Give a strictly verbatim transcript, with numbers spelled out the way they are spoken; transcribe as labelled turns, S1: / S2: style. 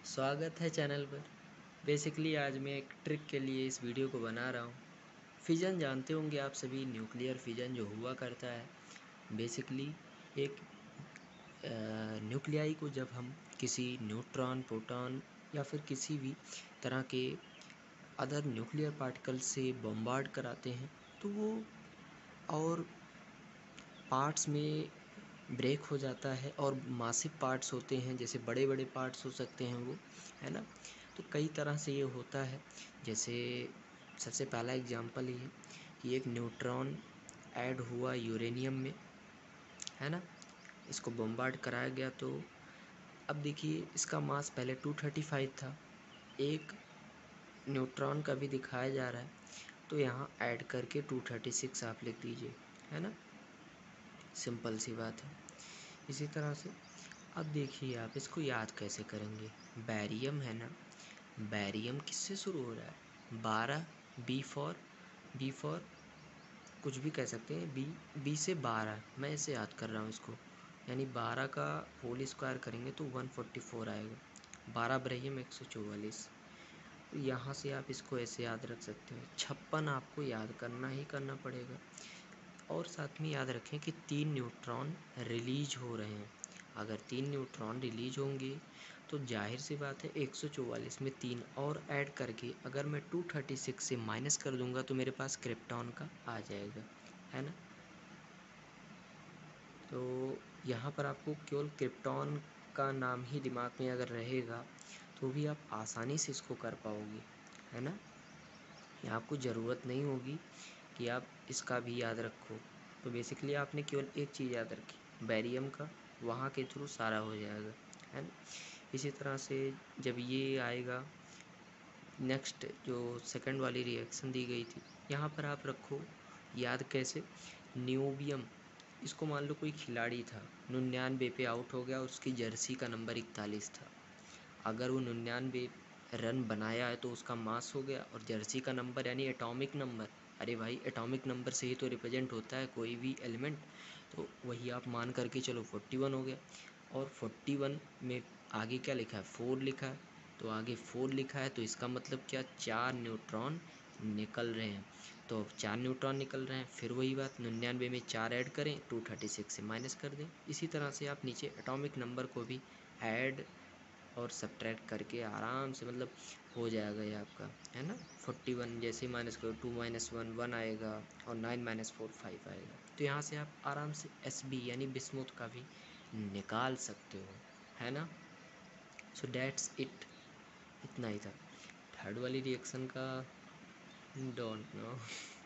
S1: स्वागत है चैनल पर। बेसिकली आज मैं एक ट्रिक के लिए इस वीडियो को बना रहा हूँ। फिजन जानते होंगे आप सभी, न्यूक्लियर फिजन जो हुआ करता है। बेसिकली एक न्यूक्लियाई को जब हम किसी न्यूट्रॉन, प्रोटॉन या फिर किसी भी तरह के अदर न्यूक्लियर पार्टिकल से बम्बार्ड कराते हैं तो वो और पार्ट्स में ब्रेक हो जाता है और मासिव पार्ट्स होते हैं, जैसे बड़े बड़े पार्ट्स हो सकते हैं वो, है ना। तो कई तरह से ये होता है। जैसे सबसे पहला एग्जांपल ये है कि एक न्यूट्रॉन ऐड हुआ यूरेनियम में, है ना। इसको बम्बार्ड कराया गया तो अब देखिए इसका मास पहले टू थर्टी फाइव था, एक न्यूट्रॉन का भी दिखाया जा रहा है तो यहाँ ऐड करके टू थर्टी सिक्स आप लिख दीजिए, है ना। सिंपल सी बात है। इसी तरह से अब देखिए आप इसको याद कैसे करेंगे। बैरियम है ना, बैरियम किससे शुरू हो रहा है? बारह, बी फॉर बी फॉर कुछ भी कह सकते हैं, बी बी से बारह, मैं इसे याद कर रहा हूँ इसको। यानी बारह का होल स्क्वायर करेंगे तो वन फोर्टी फोर आएगा। बारह ब्रहियम एक सौ चौवालीस। तो यहाँ से आप इसको ऐसे याद रख सकते हैं। छप्पन आपको याद करना ही करना पड़ेगा। और साथ में याद रखें कि तीन न्यूट्रॉन रिलीज हो रहे हैं। अगर तीन न्यूट्रॉन रिलीज होंगे तो जाहिर सी बात है एक सौ चौवालीस में तीन और ऐड करके अगर मैं टू थर्टी सिक्स से माइनस कर दूंगा तो मेरे पास क्रिप्टॉन का आ जाएगा, है ना। तो यहाँ पर आपको केवल क्रिप्टॉन का नाम ही दिमाग में अगर रहेगा तो भी आप आसानी से इसको कर पाओगे, है ना। यहाँ आपको ज़रूरत नहीं होगी कि आप इसका भी याद रखो। तो बेसिकली आपने केवल एक चीज़ याद रखी, बैरियम का, वहाँ के थ्रू सारा हो जाएगा, है ना। इसी तरह से जब ये आएगा, नेक्स्ट जो सेकंड वाली रिएक्शन दी गई थी, यहाँ पर आप रखो याद कैसे। न्यूबियम, इसको मान लो कोई खिलाड़ी था, निन्यानवे पे आउट हो गया और उसकी जर्सी का नंबर इकतालीस था। अगर वो निन्यानवे रन बनाया है तो उसका मास हो गया, और जर्सी का नंबर यानी एटॉमिक नंबर, अरे भाई एटॉमिक नंबर से ही तो रिप्रेजेंट होता है कोई भी एलिमेंट। तो वही आप मान करके चलो फोर्टी वन हो गया। और फोर्टी वन में आगे क्या लिखा है? फोर लिखा है। तो आगे फोर लिखा है तो इसका मतलब क्या? चार न्यूट्रॉन निकल रहे हैं। तो अब चार न्यूट्रॉन निकल रहे हैं, फिर वही बात, निन्यानवे में चार ऐड करें, टू थर्टी सिक्स से माइनस कर दें। इसी तरह से आप नीचे एटॉमिक नंबर को भी ऐड और सब्ट्रैक्ट करके आराम से, मतलब हो जाएगा ये आपका, है ना। फोर्टी वन जैसे ही माइनस करो, टू माइनस वन वन आएगा, और नाइन माइनस फोर फाइव आएगा। तो यहाँ से आप आराम से एस बी यानी बिस्मुथ का भी निकाल सकते हो, है ना। सो डैट्स इट, इतना ही था। थर्ड वाली रिएक्शन का डोंट नो।